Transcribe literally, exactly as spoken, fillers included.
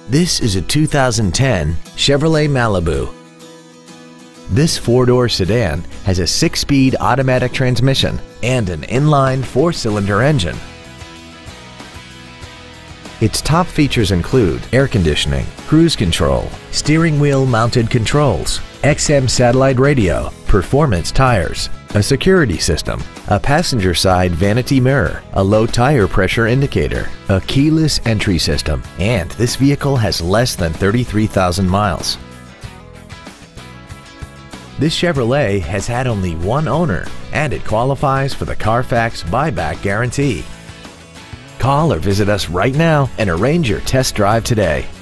This is a two thousand ten Chevrolet Malibu. This four-door sedan has a six-speed automatic transmission and an inline four-cylinder engine. Its top features include air conditioning, cruise control, steering wheel mounted controls, X M satellite radio, performance tires, a security system, a passenger side vanity mirror, a low tire pressure indicator, a keyless entry system, and this vehicle has less than thirty-three thousand miles. This Chevrolet has had only one owner and it qualifies for the Carfax buyback guarantee. Call or visit us right now and arrange your test drive today.